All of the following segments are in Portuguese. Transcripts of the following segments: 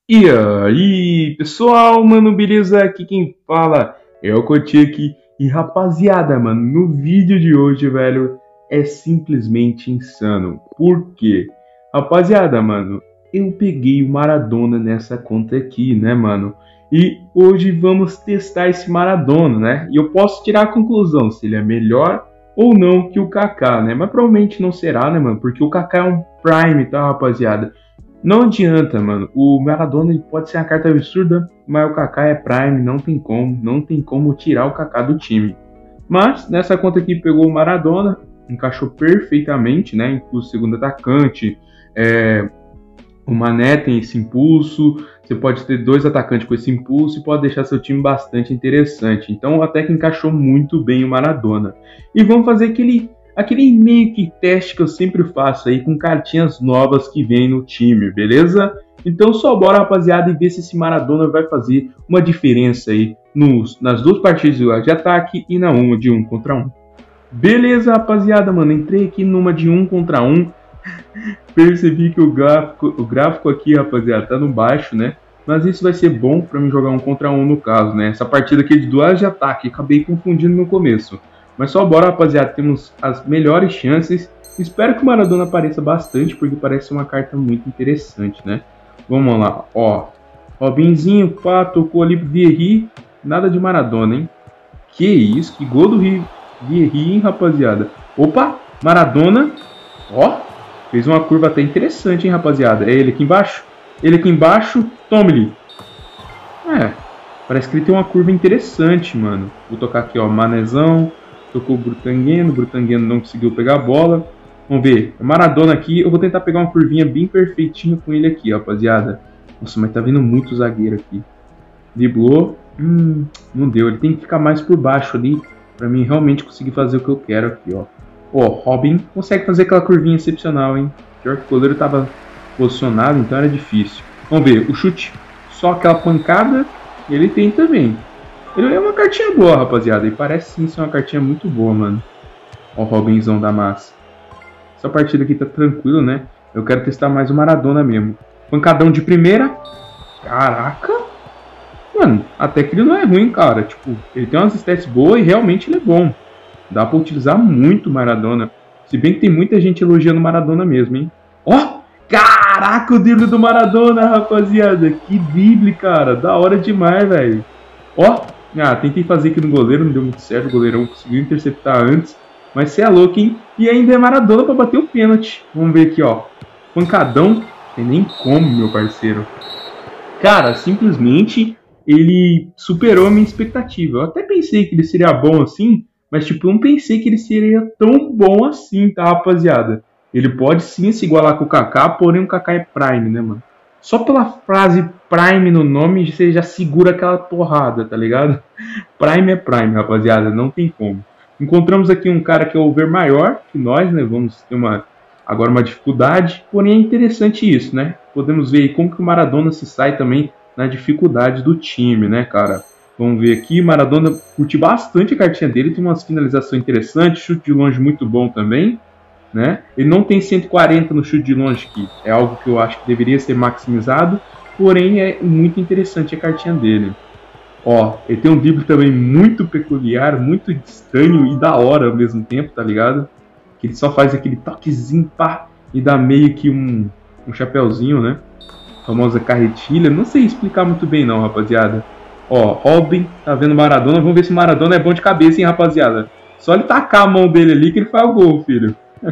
E aí, pessoal, mano, beleza? Aqui quem fala é o Kotick. E rapaziada, mano, no vídeo de hoje, velho, é simplesmente insano. Por quê? Rapaziada, mano, eu peguei o Maradona nessa conta aqui, né, mano? E hoje vamos testar esse Maradona, né? E eu posso tirar a conclusão se ele é melhor ou não que o Kaká, né? Mas provavelmente não será, né, mano? Porque o Kaká é um Prime, tá, rapaziada? Não adianta, mano. O Maradona ele pode ser uma carta absurda, mas o Kaká é Prime, não tem como tirar o Kaká do time. Mas nessa conta aqui pegou o Maradona, encaixou perfeitamente, né? Inclusive segundo atacante, o Mané tem esse impulso. Você pode ter dois atacantes com esse impulso e pode deixar seu time bastante interessante. Então até que encaixou muito bem o Maradona. E vamos fazer aquele meio que teste que eu sempre faço aí com cartinhas novas que vem no time, beleza? Então só bora, rapaziada, e ver se esse Maradona vai fazer uma diferença aí nas duas partidas de ataque e na uma de 1 contra 1. Beleza, rapaziada, mano, entrei aqui numa de 1 contra 1. Percebi que o gráfico aqui, rapaziada, tá no baixo, né? Mas isso vai ser bom pra mim jogar 1 contra 1 no caso, né? Essa partida aqui de duas de ataque, acabei confundindo no começo. Mas só bora, rapaziada, temos as melhores chances. Espero que o Maradona apareça bastante, porque parece uma carta muito interessante, né? Vamos lá, ó. Robinzinho, pá, tocou ali pro Vieri. Nada de Maradona, hein? Que isso, que gol do Vieri, hein, rapaziada? Opa, Maradona. Ó, fez uma curva até interessante, hein, rapaziada? É ele aqui embaixo. Ele aqui embaixo, tome-lhe. Parece que ele tem uma curva interessante, mano. Vou tocar aqui, ó, Manezão. Tocou o Brutangueno não conseguiu pegar a bola. Vamos ver, o Maradona aqui, eu vou tentar pegar uma curvinha bem perfeitinha com ele aqui, rapaziada. Nossa, mas tá vindo muito zagueiro aqui. Driblou, não deu, ele tem que ficar mais por baixo ali, pra mim realmente conseguir fazer o que eu quero aqui, ó. Ó, Robin consegue fazer aquela curvinha excepcional, hein. Pior que o goleiro tava posicionado, então era difícil. Vamos ver, o chute, só aquela pancada, ele tem também. Ele é uma cartinha boa, rapaziada. E parece sim ser uma cartinha muito boa, mano. Ó o Robinzão da massa. Essa partida aqui tá tranquila, né? Eu quero testar mais o Maradona mesmo. Pancadão de primeira. Caraca. Mano, até que ele não é ruim, cara. Tipo, ele tem umas stats boas e realmente ele é bom. Dá pra utilizar muito o Maradona. Se bem que tem muita gente elogiando o Maradona mesmo, hein? Ó! Caraca, o drible do Maradona, rapaziada. Que drible, cara. Da hora demais, velho. Ó! Tentei fazer aqui no goleiro, não deu muito certo, o goleirão conseguiu interceptar antes, mas cê é louco, hein? E ainda é Maradona pra bater o pênalti. Vamos ver aqui, ó. Pancadão, tem nem como, meu parceiro. Cara, simplesmente ele superou a minha expectativa. Eu até pensei que ele seria bom assim, mas tipo, eu não pensei que ele seria tão bom assim, tá, rapaziada? Ele pode sim se igualar com o Kaká, porém o Kaká é Prime, né, mano? Só pela frase Prime no nome, você já segura aquela porrada, tá ligado? Prime é Prime, rapaziada, não tem como. Encontramos aqui um cara que é over maior que nós, né? Vamos ter agora uma dificuldade, porém é interessante isso, né? Podemos ver aí como que o Maradona se sai também na dificuldade do time, né, cara? Vamos ver aqui, Maradona curte bastante a cartinha dele, tem umas finalizações interessantes, chute de longe muito bom também. Né? Ele não tem 140 no chute de longe, que é algo que eu acho que deveria ser maximizado, porém é muito interessante a cartinha dele. Ó, ele tem um drible também muito peculiar, muito estranho e da hora ao mesmo tempo, tá ligado? Que ele só faz aquele toquezinho, pá, e dá meio que um chapéuzinho, né? A famosa carretilha, não sei explicar muito bem não, rapaziada. Ó, Robin, tá vendo Maradona, vamos ver se Maradona é bom de cabeça, hein, rapaziada. Só ele tacar a mão dele ali que ele faz o gol, filho.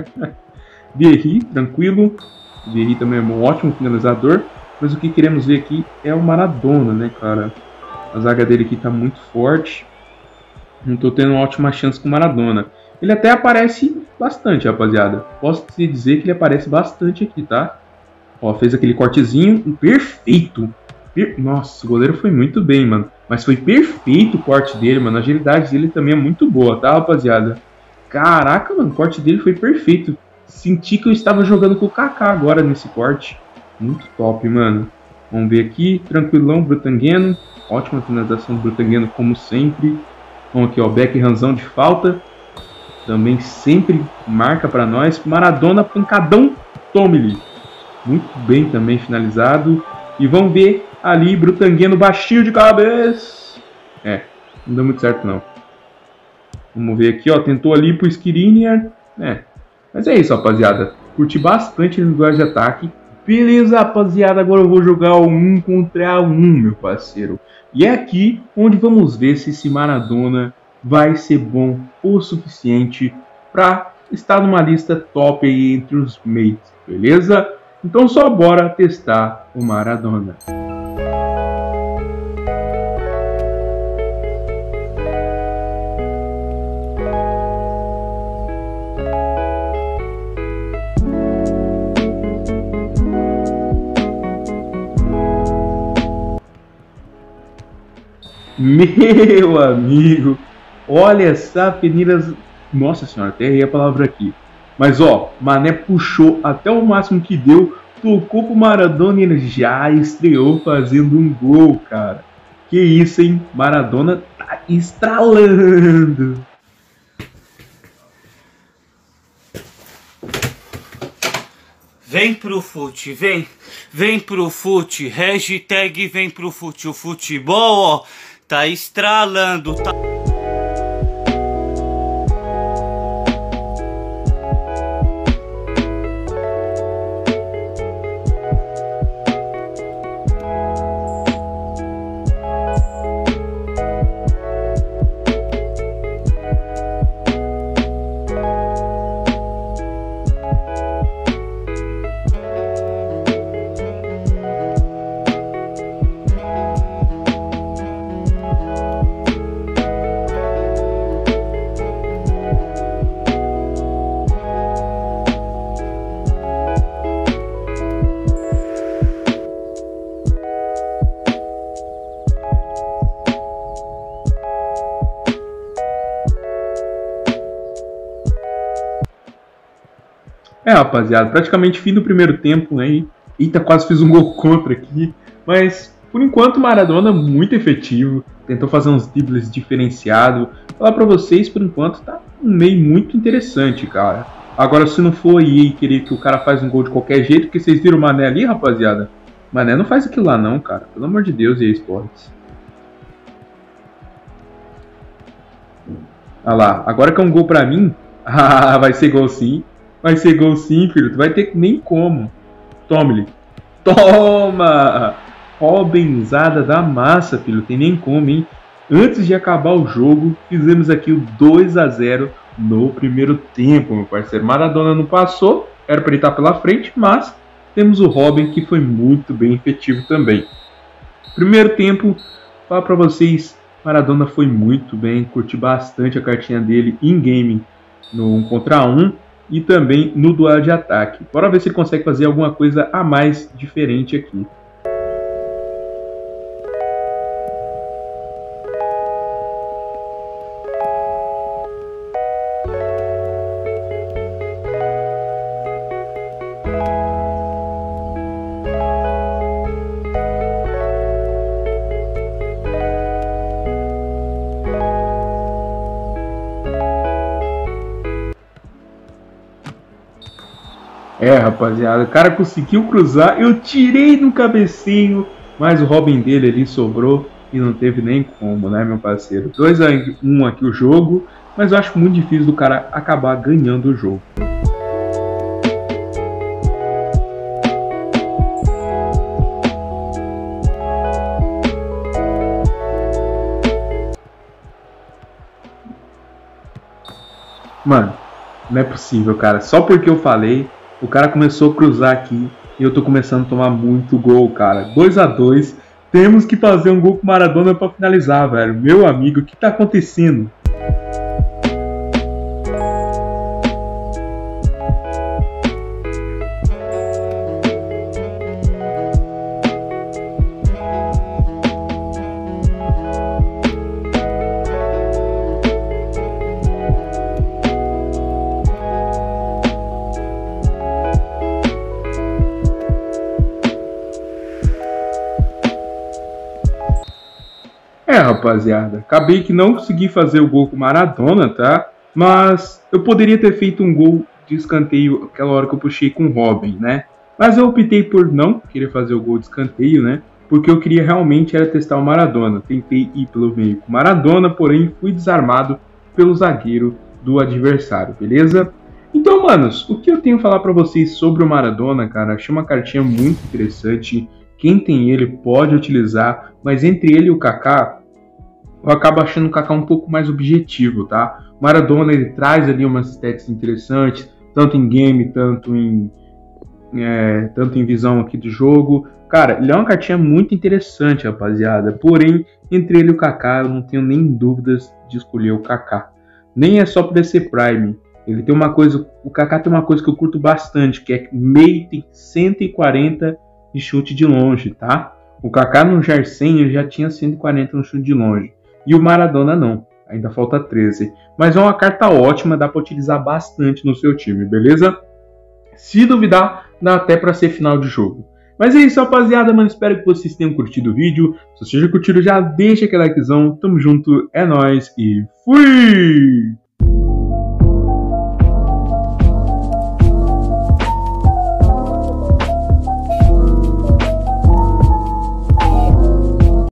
Vieri, tranquilo. Vieri também é um ótimo finalizador. Mas o que queremos ver aqui é o Maradona, né, cara? A zaga dele aqui tá muito forte. Não tô tendo uma ótima chance com o Maradona. Ele até aparece bastante, rapaziada. Posso te dizer que ele aparece bastante aqui, tá? Ó, fez aquele cortezinho. Perfeito. Nossa, o goleiro foi muito bem, mano. Mas foi perfeito o corte dele, mano. A agilidade dele também é muito boa, tá, rapaziada? Caraca, mano, o corte dele foi perfeito. Senti que eu estava jogando com o Kaká agora nesse corte. Muito top, mano. Vamos ver aqui, tranquilão, Brutangueno. Ótima finalização do Brutangueno, como sempre. Vamos aqui, ó, Beckhamzão de falta. Também sempre marca para nós. Maradona, pancadão, tome-lhe. Muito bem também finalizado. E vamos ver ali, Brutangueno baixinho de cabeça. Não deu muito certo não. Vamos ver aqui, ó. Tentou ali pro Skriniar. Mas é isso, rapaziada. Curti bastante no duelo de ataque. Beleza, rapaziada. Agora eu vou jogar o 1 contra 1, meu parceiro. E é aqui onde vamos ver se esse Maradona vai ser bom o suficiente para estar numa lista top aí entre os mates, beleza? Então só bora testar o Maradona. Meu amigo, olha essa peneira. Nossa senhora, até errei a palavra aqui. Mas ó, Mané puxou até o máximo que deu, tocou pro Maradona e ele já estreou fazendo um gol, cara. Que isso, hein? Maradona tá estralando. Vem pro fute, vem pro fute, hashtag vem pro fute, o futebol, ó, tá estralando, tá... Rapaziada, praticamente fim do primeiro tempo, né? Eita, quase fiz um gol contra aqui. Mas, por enquanto, Maradona muito efetivo. Tentou fazer uns dribles diferenciados. Falar pra vocês, por enquanto, tá um meio muito interessante, cara. Agora, se não for aí querer que o cara faz um gol de qualquer jeito, porque vocês viram o Mané ali, rapaziada? Mané não faz aquilo lá não, cara. Pelo amor de Deus, EA Sports. Olha lá, agora que é um gol pra mim, vai ser gol sim. Vai ser gol sim, filho. Tu vai ter nem como. Tome-lhe. Toma! Robenzada da massa, filho. Tem nem como, hein? Antes de acabar o jogo, fizemos aqui o 2 a 0 no primeiro tempo, meu parceiro. Maradona não passou. Era para ele estar pela frente, mas temos o Robin, que foi muito bem efetivo também. Primeiro tempo, falar para vocês, Maradona foi muito bem. Curti bastante a cartinha dele in-game no 1 contra 1. E também no duelo de ataque. Bora ver se ele consegue fazer alguma coisa a mais diferente aqui. Rapaziada, o cara conseguiu cruzar, eu tirei no cabeceio, mas o Robin dele ali sobrou e não teve nem como, né, meu parceiro? 2 a 1 aqui o jogo, mas eu acho muito difícil do cara acabar ganhando o jogo. Mano, não é possível, cara. Só porque eu falei, o cara começou a cruzar aqui e eu tô começando a tomar muito gol, cara. 2 a 2. Temos que fazer um gol com o Maradona pra finalizar, velho. Meu amigo, o que tá acontecendo? Rapaziada, acabei que não consegui fazer o gol com o Maradona, tá? Mas eu poderia ter feito um gol de escanteio aquela hora que eu puxei com o Robin, né? Mas eu optei por não querer fazer o gol de escanteio, né? Porque eu queria realmente era testar o Maradona. Tentei ir pelo meio com o Maradona, porém fui desarmado pelo zagueiro do adversário, beleza? Então, manos, o que eu tenho a falar pra vocês sobre o Maradona, cara? Achei uma cartinha muito interessante. Quem tem ele pode utilizar, mas entre ele e o Kaká, eu acabo achando o Kaká um pouco mais objetivo, tá? O Maradona, ele traz ali umas stats interessantes, tanto em game, tanto em visão aqui do jogo. Cara, ele é uma cartinha muito interessante, rapaziada. Porém, entre ele e o Kaká, eu não tenho nem dúvidas de escolher o Kaká. Nem é só por ser Prime. Ele tem uma coisa, o Kaká tem uma coisa que eu curto bastante, que é meio tem 140 de chute de longe, tá? O Kaká no GER 100 ele já tinha 140 no chute de longe. E o Maradona não, ainda falta 13. Mas é uma carta ótima, dá para utilizar bastante no seu time, beleza? Se duvidar, dá até para ser final de jogo. Mas é isso, rapaziada, mano. Espero que vocês tenham curtido o vídeo. Se vocês já curtiram, já deixa aquele likezão. Tamo junto, é nóis e fui!